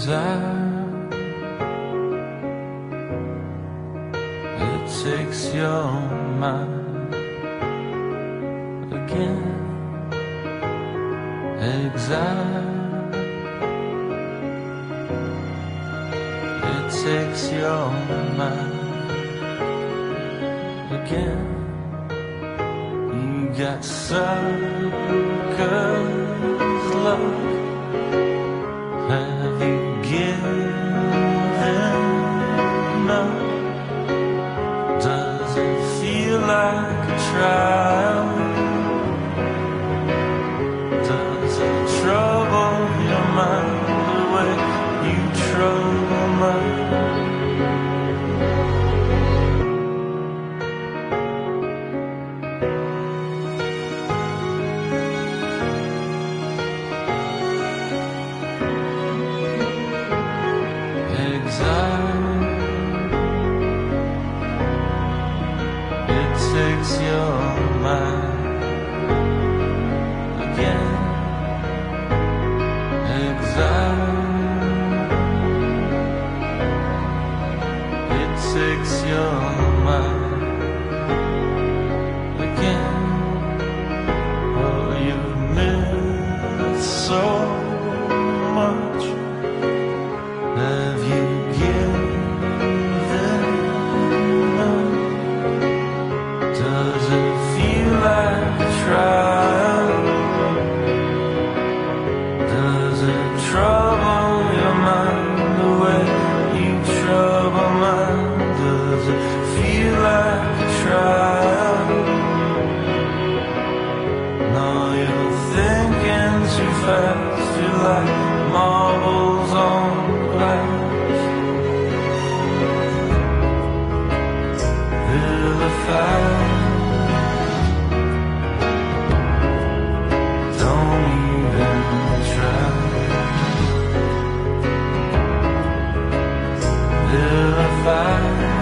exile, it takes your mind again. Exile, it takes your mind again. You got suckers, love. Have you given up? Does it feel like a trial? Does it trouble your mind the way you trouble mine? Exile, it takes your mind again. Exile, it takes your mind again. Oh, you've missed so much. Have you given up? Does it feel like a trial? Does it trouble your mind the way you trouble mine? Does it feel like a trial? No, you're thinking too fast. You're like marbles on glass. Don't even try. Vilify.